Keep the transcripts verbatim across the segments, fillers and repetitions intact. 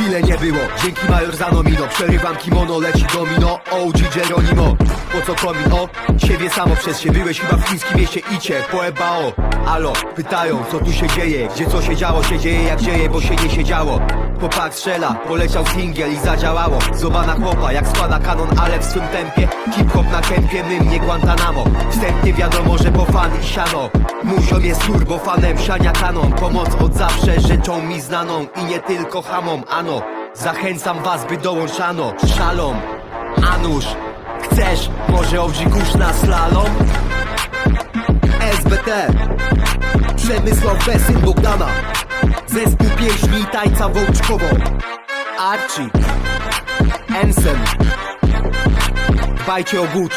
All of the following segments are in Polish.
chwilę nie było. Dzięki major za nomino, przerywam kimono, leci domino. O G Geronimo, po co komin, o? Siebie samo przez się, byłeś chyba w chińskim mieście Icie, poebao. Alo, pytają co tu się dzieje, gdzie co się działo, się dzieje jak dzieje, bo się nie siedziało. Chłopak strzela, poleciał singiel i zadziałało. Zobana chłopa, jak składa kanon, ale w swym tempie. Hip-hop na kępie, mym, nie Guantanamo. Wstępnie wiadomo, że po fan i siano. Mój ziom jest turbo fanem, siania kanon. Pomoc od zawsze rzeczą mi znaną i nie tylko hamom, ano. Zachęcam was, by dołączano. Szalom, Anusz, chcesz może O G kurz na slalom? S B T, Przemysław Besyn Bogdana, zespół pieśni i tańca Wołczkowo, Archie, Ensen, dbajcie o Gucci.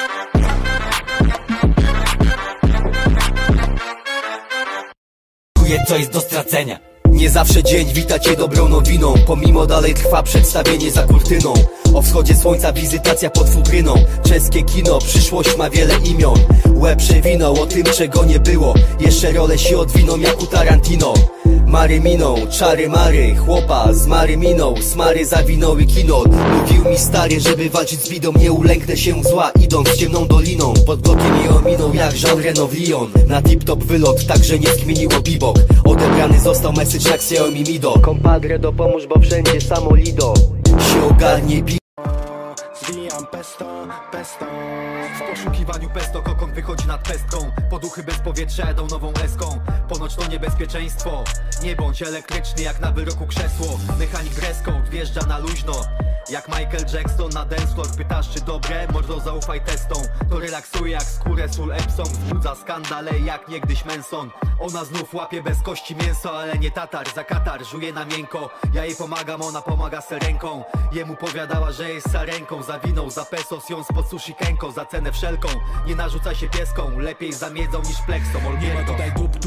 Co jest do stracenia. Nie zawsze dzień wita cię dobrą nowiną, pomimo dalej trwa przedstawienie za kurtyną. O wschodzie słońca wizytacja pod futryną. Czeskie kino, przyszłość ma wiele imion. Łeb przewinął o tym, czego nie było. Jeszcze role się odwiną jak u Tarantino. Mary miną, czary mary, chłopa z Mary miną, smary zawinęły kino. Mówił mi stary, żeby walczyć z bidą, nie ulęknę się zła, idąc ciemną doliną. Pod blokiem je ominął jak Jean Reno Lyon. Na tip-top wylot, także nie skmieniło bibok. Odebrany został message jak Xiaomi Mido. Kompadre dopomóż, bo wszędzie samo lido. Się ogarnie bi... Zwijam pesto, pesto. W poszukiwaniu pesto kokon wychodzi nad pestką. Poduchy bez powietrza jadą nową eską. Ponoć to niebezpieczeństwo. Nie bądź elektryczny jak na wyroku krzesło. Mechanik dresscode wjeżdża na luźno jak Michael Jackson na dance floor. Pytasz czy dobre? Mordo zaufaj testom. To relaksuje jak skórę sól Epsom. Wzbudza skandale jak niegdyś Manson. Ona znów łapie bez kości mięso, ale nie tatar. Za katar żuje na miękko. Ja jej pomagam, ona pomaga se ręką. Jemu powiadała, że jest sarenką. Zawinął za pesos ją spod sushi kenko. Za cenę wszelką, nie narzucaj się pieską. Lepiej zamiedzą niż pleksą. Nie ma tutaj duptu.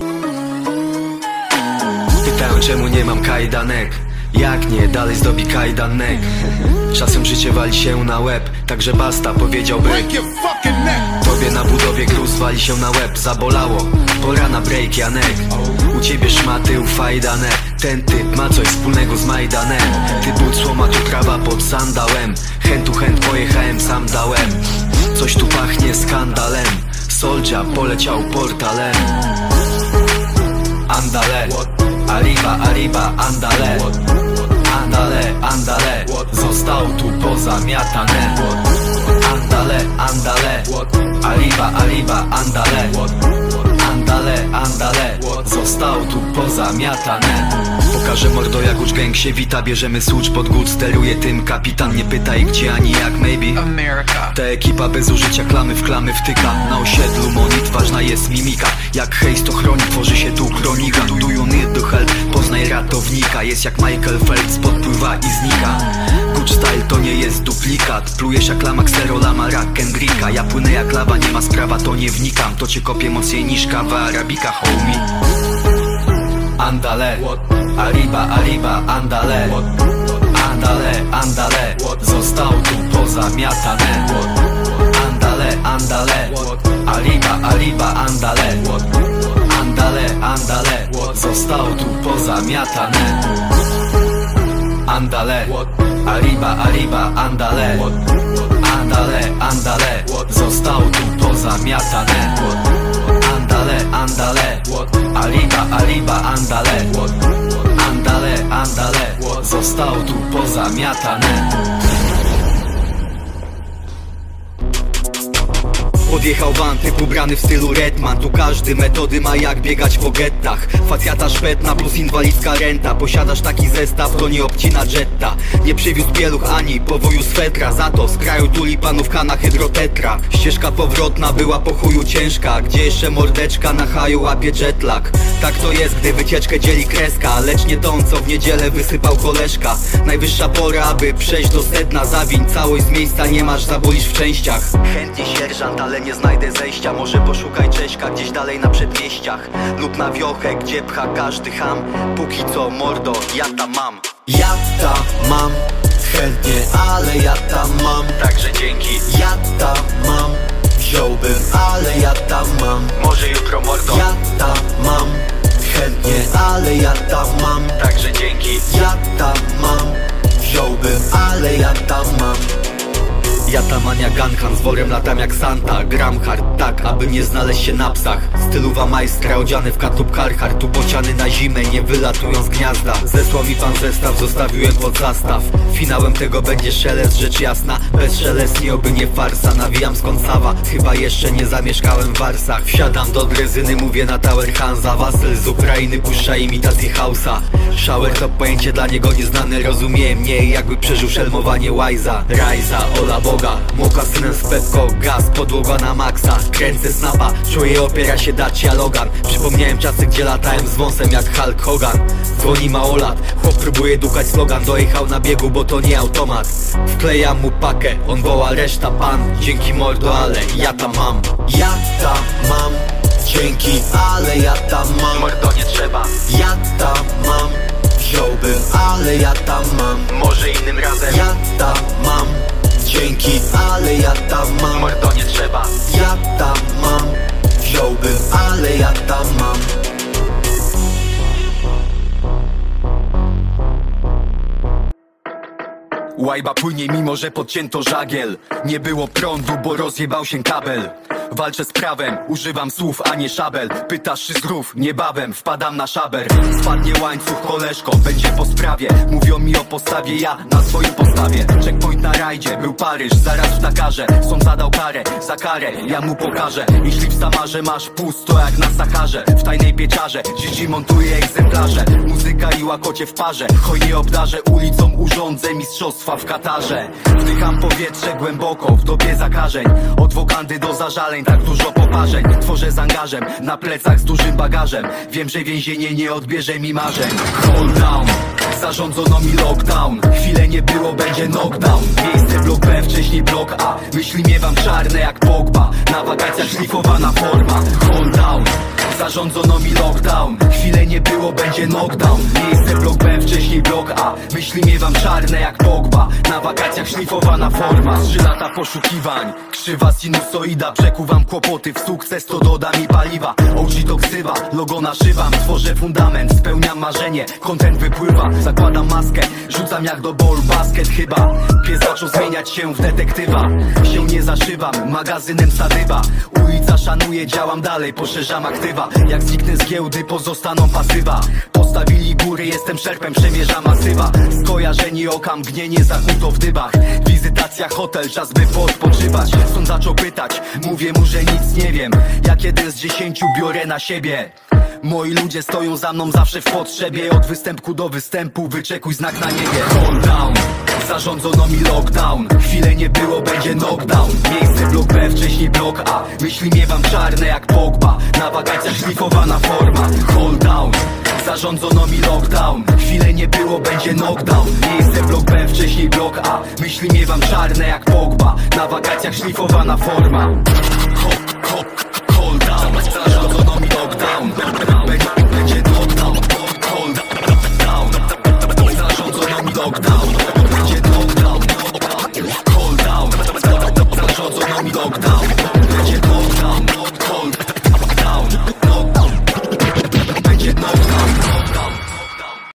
Pytają czemu nie mam kajdanek. Jak nie, dalej zdobi kajdanek. Czasem życie wali się na łeb, także basta powiedziałby. Tobie na budowie gruz wali się na łeb. Zabolało, pora na break Janek. U ciebie szmaty ufajdane. Ten typ ma coś wspólnego z Majdanem. Ty but słoma, tu trawa pod sandałem. Hand to hand pojechałem, sam dałem. Coś tu pachnie skandalem. Soulja poleciał portalem. Andale, arriba, arriba, andale. Andale, andale, został tu pozamiatane. Andale, andale, arriba, arriba, andale. Andale, andale, został tu pozamiatane. Pokażę mordo jak Gucci gang się wita. Bierzemy słucz pod gut, steruje tym kapitan. Nie pytaj gdzie ani jak, maybe America. Ta ekipa bez użycia klamy w klamy wtyka. Na osiedlu monit ważna jest mimika. Jak hejs to chroni, tworzy się tu kronika. Do you need the help? Poznaj ratownika. Jest jak Michael Phelps, podpływa i znika. Gucci style to nie jest duplikat. Plujesz jak lama, ksero, lama, rak, Kendricka. Ja płynę jak lawa, nie ma sprawa, to nie wnikam. To cię kopie mocniej niż kawa arabika, homie. Andale, arriba, arriba, andale. Andale, andale, został tu pozamiatane. Andale, andale, arriba, arriba, andale. Andale, andale, został tu pozamiatane. Andale, arriba, arriba, andale. Andale, andale, został tu pozamiatane. Andale, andale, arriba, arriba, andale. Andale, andale, został tu pozamiatane. Podjechał van, typ ubrany w stylu Redman. Tu każdy metody ma jak biegać po gettach. Facjata szpetna plus inwalidzka renta. Posiadasz taki zestaw, to nie obcina jetta. Nie przywiózł pieluch ani powoju swetra. Za to z kraju tulipanówka na hydrotetra. Ścieżka powrotna była po chuju ciężka. Gdzie jeszcze mordeczka na haju łapie jetlag. Tak to jest, gdy wycieczkę dzieli kreska. Lecz nie tą, co w niedzielę wysypał koleżka. Najwyższa pora, aby przejść do sedna. Zawiń całość z miejsca, nie masz, zabolisz w częściach. Chętnie sierżant, ale nie znajdę zejścia. Może poszukaj Cześka gdzieś dalej na przedmieściach. Lub na wiochę, gdzie pcha każdy ham. Póki co mordo, ja tam mam. Ja tam mam, chętnie, ale ja tam mam. Także dzięki. Ja tam mam, wziąłbym, ale ja tam mam. Może jutro mordo. Ja tam mam, chętnie, ale ja tam mam. Także dzięki. Ja tam mam, wziąłbym, ale ja tam mam. Ja tamania gankan, z worem latam jak Santa. Gram hard tak, aby nie znaleźć się na psach. Styluwa majstra, odziany w katup karhar. Tu bociany na zimę, nie wylatują z gniazda. Zesłał mi pan zestaw, zostawiłem pod zastaw. Finałem tego będzie szelest, rzecz jasna. Bez szelestni, oby nie farsa. Nawijam z Koncawa, chyba jeszcze nie zamieszkałem w Warsach. Wsiadam do drezyny, mówię na Tower Hansa. Wasyl z Ukrainy puszcza imitację house'a. Shower to pojęcie dla niego nieznane, rozumiem mnie, jakby przeżył szelmowanie Wajza. Rajza, ola Boga, Moka synem z Pepko, gaz, podłoga na maksa. Kręcę snapa, czuję opiera się Dacia Logan. Przypomniałem czasy, gdzie latałem z wąsem jak Hulk Hogan. Dzwoni małolat, chłop próbuje dukać slogan. Dojechał na biegu, bo to nie automat. Wklejam mu pakę, on woła reszta pan. Dzięki mordo, ale ja tam mam. Ja tam mam, dzięki, ale ja tam mam. Mordo, nie trzeba. Ja tam mam, wziąłbym, ale ja tam mam. Może innym razem. Ja tam mam, dzięki, ale ja tam mam. Mordo, nie trzeba. Ja tam mam, wziąłbym, ale ja tam mam. Łajba płynie mimo, że podcięto żagiel. Nie było prądu, bo rozjebał się kabel. Walczę z prawem, używam słów, a nie szabel. Pytasz czy znów, niebawem wpadam na szaber. Spadnie łańcuch, koleżko, będzie po sprawie. Mówią mi o postawie, ja na swoim postawie. Checkpoint na rajdzie, był Paryż, zaraz w Dakarze. Sąd zadał karę, za karę, ja mu pokażę. Jeśli w Samarze masz pusto jak na Saharze. W tajnej pieczarze, dzieci montuje egzemplarze. Muzyka i łakocie w parze. Hojnie obdarzę ulicą, urządzę mistrzostwa w Katarze. Wdycham powietrze głęboko, w dobie zakażeń. Od wokandy do zażaleń, tak dużo poparzeń. Tworzę z angażem, na plecach z dużym bagażem. Wiem, że więzienie nie odbierze mi marzeń. Hold down, zarządzono mi lockdown. Chwilę nie było, będzie knockdown. Miejsce blok B, wcześniej blok A. Myśli miewam czarne jak Pogba. Na wakacjach szlifowana forma. Hold down, zarządzono mi lockdown. Chwilę nie było, będzie knockdown. Miejsce blok B, wcześniej blok A. Myśli miewam czarne jak Pogba. Na wakacjach szlifowana forma. Trzy lata poszukiwań, krzywa sinusoida. Przekuwam kłopoty w sukces, to doda mi paliwa. O G to ksywa, logo naszywam. Tworzę fundament, spełniam marzenie. Content wypływa, zakładam maskę. Rzucam jak do ball basket chyba. Pies zaczął zmieniać się w detektywa. Się nie zaszywam, magazynem sadyba. Ulica szanuje, działam dalej, poszerzam aktywa. Jak zniknę z giełdy, pozostaną pasywa. Postawili góry, jestem szerpem, przemierzam masywa. Skojarzeni oka, mgnienie zakuto w dybach. Wizytacja, hotel, czas by poodpoczywać. Sąd zaczął pytać, mówię mu, że nic nie wiem. Jak jeden z dziesięciu biorę na siebie. Moi ludzie stoją za mną zawsze w potrzebie. Od występku do występu, wyczekuj znak na niebie. Hold down, zarządzono mi lockdown. Chwilę nie było, będzie knockdown. Miejsce blok B, wcześniej blok A. Myśli miewam czarne jak Pogba. Na wakacjach szlifowana forma. Hold down, zarządzono mi lockdown. Chwilę nie było, będzie knockdown. Miejsce blok B, wcześniej blok A. Myśli miewam czarne jak Pogba. Na wakacjach szlifowana forma. Hop, hop, hold down, zarządzono mi lockdown. Będzie knockdown, hold down. Zarządzono mi lockdown.